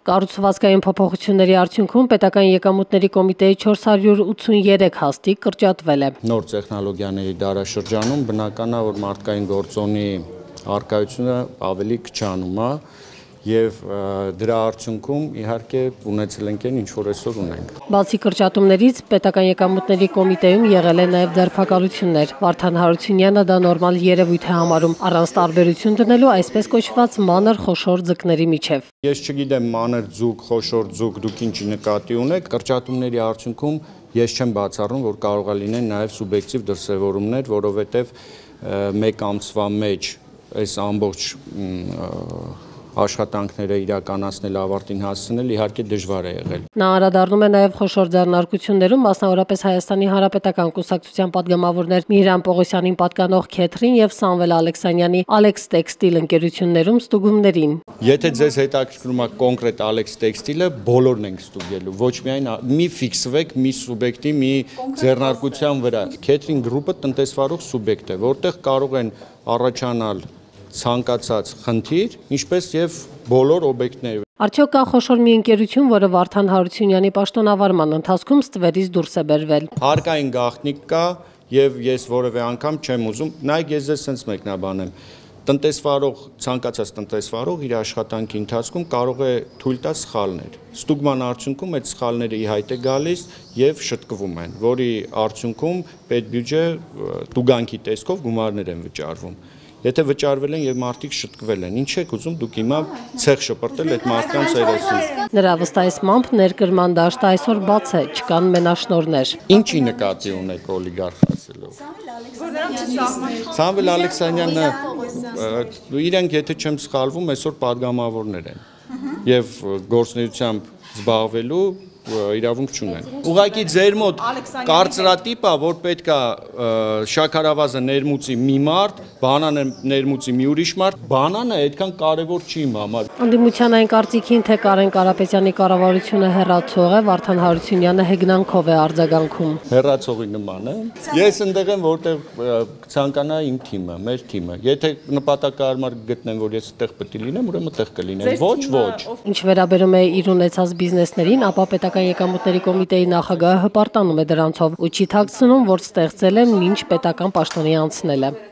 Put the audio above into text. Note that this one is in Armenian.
Կառուցվածքային փոփոխությունների արդյունքում պետական եկամուտների կոմիտեի 483 հաստիք կրճատվել է։ Նոր տեխնոլոգիաների դարաշրջանում բնական է, որ մարդկային գործոնի առկայությունը ավելի քչանում է եւ դրա արդյունքում իհարկե ունեցել ենք ինչ որ այսօր ունենք։ Բացի կրճատումներից պետական եկամուտների կոմիտեում եղել է նաեւ դարբակալություններ։ Վարդան Հարությունյանը դա նորմալ երևույթ է համարում, առանց տարբերություն դնելու այսպես կոչված մանր խոշոր ձկների միջև։ Ես չգիտեմ մանր ձուկ, խոշոր ձուկ դուք ինչի նկատի ունեք, կրճատումների արդյունքում ես չեմ բացառում, որ կարող է լինեն նաեւ սուբյեկտիվ դրսևորումներ, որովհետեւ մեկ ամսվա մեջ այս ամբողջ աշխատանքները իրականացնել ավարտին հասցնել իհարկե դժվար է եղել։ Նա անդրադառնում է նաև խոշոր ձեռնարկություններում, մասնավորապես Հայաստանի Հանրապետական կուսակցության падգամավորներ Միհրան Պողոսյանին պատկանող Քեթրին եւ Սամվել Ալեքսանյանի Alex Textile ընկերություններում ստուգումներին։ Եթե ձեզ հետաքրքրում է կոնկրետ Alex Textile-ը, բոլորն ենք ստուգելու, ոչ միայն մի ֆիքսվեք մի սուբյեկտի մի ձեռնարկության վրա։ Քեթրին գրուպը տնտեսվարող սուբյեկտ է, որտեղ կարող են առաջանալ ցանկացած խնդիր, ինչպես եւ բոլոր օբյեկտները։ Արդյոք կա խոշոր մի ընկերություն, որը Վարդան Հարությունյանի պաշտոնավարման ընթացքում ստվերից դուրս է բերվել։ Հարկային գաղտնիք կա եւ ես որևէ անգամ չեմ ուզում, նայեք ես ձեզ sense մեկնաբանեմ։ Տնտեսվարող, ցանկացած տնտեսվարող իր աշխատանքի ընթացքում կարող է թույլ տալ սխալներ։ Ստուգման արդյունքում այդ սխալները ի հայտ է գալիս եւ շտկվում են, որի արդյունքում պետբյուջե տուգանքի տեսքով գումարներ են վճարվում։ Եթե վճարվել են եւ մարդիկ շտկվել են, ինչ եք ուզում դուք հիմա ցեղ շպրտել այդ մարդկանց երեսին։ Նրա վստահեցմամբ ներկրման դաշտը այսօր բաց է, չկան մենաշնորհներ։ Ինչի նկատի ունեք օլիգարխ ասելով։ Սամվել Ալեքսանյանը իրենք եթե չեմ սխալվում, այսօր падգամավորներ են եւ գործունեությամբ զբաղվելու իրավունք չունեն։ Ուղղակի ձեր մոտ կարծրատիպ է, որ պետքա շաքարավազը ներմուծի մի մարդ, բանանը ներմուծի մի ուրիշ մարդ, բանանը այդքան կարևոր չի իմ համար։ Անդիմության այն կարծիքին, թե Կարեն Կարապետյանի կառավարությունը հեռացող է, Վարդան Հարությունյանը հեգնանքով է արձագանքում։ Հեռացողի նման է։ Ես ընդեղ եմ, որտեղ ցանկանա իմ թիմը, մեր թիմը։ Եթե նպատակահարմար գտնեմ, որ ես այդտեղ պետք է լինեմ, ուրեմն այդտեղ կլինեմ։ Ոչ։ Ինչ վերաբերում է իր ունեցած բիզնեսներին, ապա պետական եկամուտների կոմիտեի նախագահը հպարտանում է դրանցով ու չի թաքցնում, որ ստեղծել է մինչ պետական պաշտոնի անցնելը։